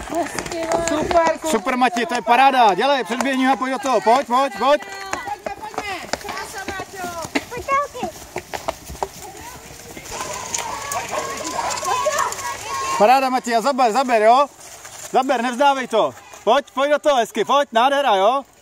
Super, super Mati, to je paráda. Dělej, předběhni a pojď do toho. Pojď. Pojďme. Krása, Máťo. Paráda Mati, a zaber, jo? Zaber, nevzdávej to. Pojď do toho hezky, pojď, nádhera, jo?